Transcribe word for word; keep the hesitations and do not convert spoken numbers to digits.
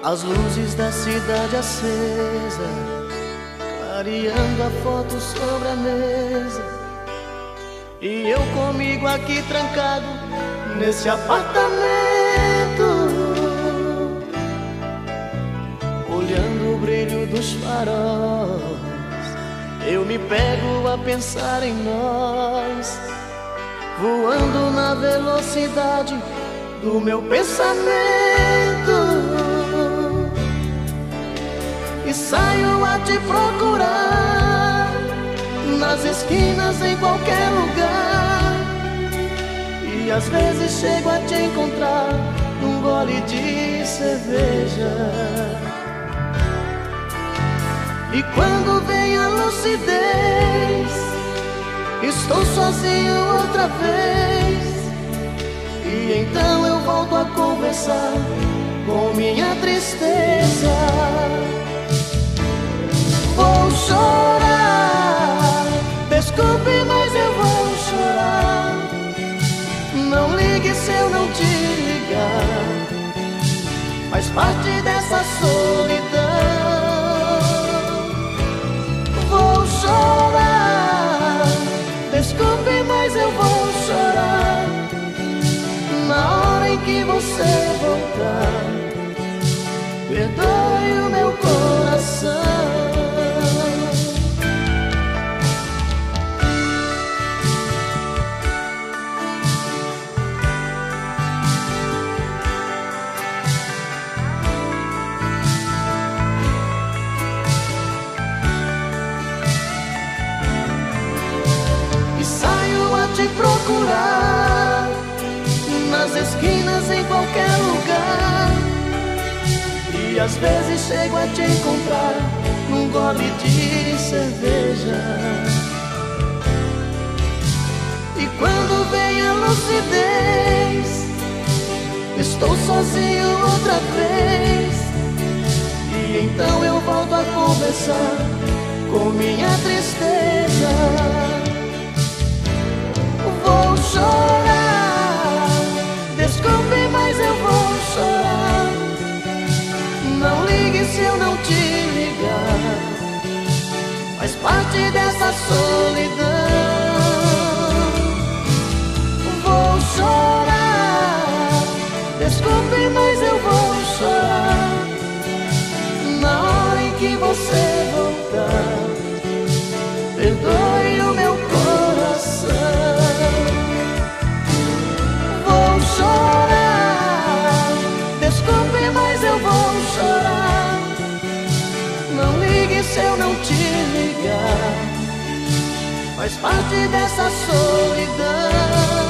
As luzes da cidade acesa, clareando a foto sobre a mesa, e eu comigo aqui trancado nesse apartamento, olhando o brilho dos faróis. Eu me pego a pensar em nós, voando na velocidade do meu pensamento, e saio a te procurar nas esquinas, em qualquer lugar. E às vezes chego a te encontrar num gole de cerveja. E quando vem a lucidez, estou sozinho outra vez. E então eu volto a conversar com minha tristeza. Vou chorar, desculpe, mas eu vou chorar. Não ligue se eu não te ligar, faz parte dessa solidão. Vou chorar, desculpe, mas eu vou chorar. Na hora em que você voltar, perdoe o meu coração. Te procurar nas esquinas, em qualquer lugar. E às vezes chego a te encontrar num gole de cerveja. E quando vem a lucidez, estou sozinho outra vez. E então eu volto a conversar com minha tristeza. Vou chorar, desculpe, mas eu vou chorar. Não ligue se eu não te ligar, faz parte dessa solidão. Vou chorar, desculpe, mas eu vou chorar. Na hora em que você voltar, perdoe o meu coração. Chorar, desculpe, mas eu vou chorar. Não ligue se eu não te ligar, faz parte dessa solidão.